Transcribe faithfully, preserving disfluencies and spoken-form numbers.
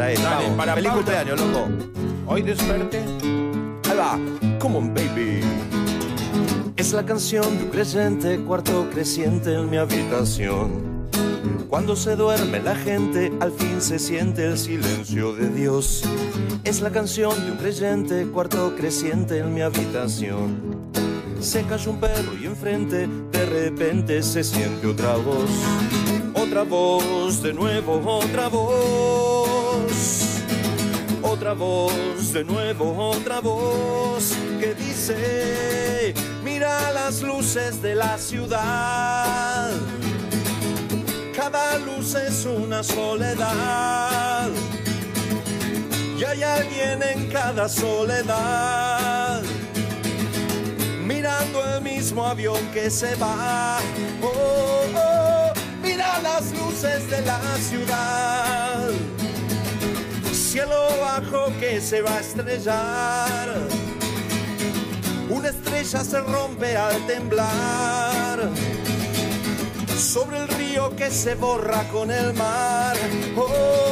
Ahí, Dale, vamos. para Feliz Pablo. cumpleaños, loco. Hoy desperté. Ahí va. Come on, baby. Es la canción de un creyente, cuarto creciente en mi habitación. Cuando se duerme la gente, al fin se siente el silencio de Dios. Es la canción de un creyente, cuarto creciente en mi habitación. Se cayó un perro y enfrente, de repente se siente otra voz. Otra voz, de nuevo, otra voz. Otra voz, de nuevo, otra voz que dice: mira las luces de la ciudad. Cada luz es una soledad. Y hay alguien en cada soledad, mirando el mismo avión que se va. Oh, oh, mira las luces de la ciudad. Cielo bajo que se va a estrellar. Una estrella se rompe al temblar. Sobre el río que se borra con el mar. Oh,